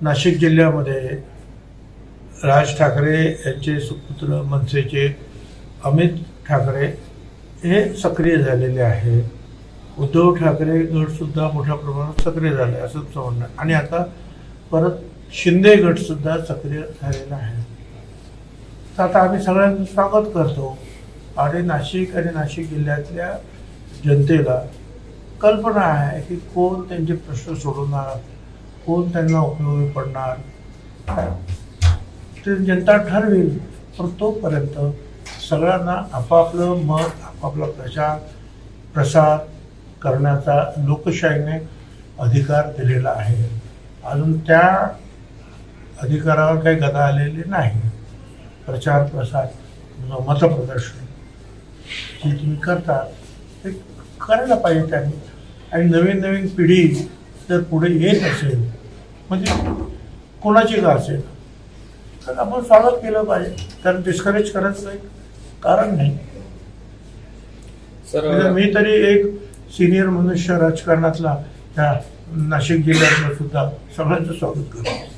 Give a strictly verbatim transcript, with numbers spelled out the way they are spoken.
नाशिक जिल्ह्यामध्ये राज ठाकरे यांचे सुपुत्र मनसेचे अमित ठाकरे हे सक्रिय झालेले आहे. उद्धव ठाकरे गटसुद्धा मोठ्या प्रमाणात सक्रिय झाले असं म्हणणं. आणि आता परत शिंदे गटसुद्धा सक्रिय झालेला आहे. तर आता आम्ही सगळ्यांचं स्वागत करतो आणि नाशिक आणि नाशिक जिल्ह्यातल्या जनतेला कल्पना आहे की कोण त्यांचे प्रश्न सोडवणार, कोण त्यांना उपयोगी पडणार ते जनता ठरवेल. पण तोपर्यंत सगळ्यांना आपापलं मत, आपापला प्रचार प्रसार करण्याचा लोकशाहीने अधिकार दिलेला आहे. अजून त्या अधिकारावर काही गदा आलेली नाही. प्रचार प्रसार मतप्रदर्शन जे तुम्ही करता ते करायला पाहिजे त्यांनी. आणि नवीन नवीन पिढी जर पुढे येत असेल म्हणजे कोणाची का असेल तर आपण स्वागत केलं पाहिजे. कारण डिस्करेज करायचं काही कारण नाही. सर मी तरी एक सिनियर मनुष्य राजकारणातला त्या नाशिक जिल्ह्यातलं सुद्धा सगळ्यांचं स्वागत करतो.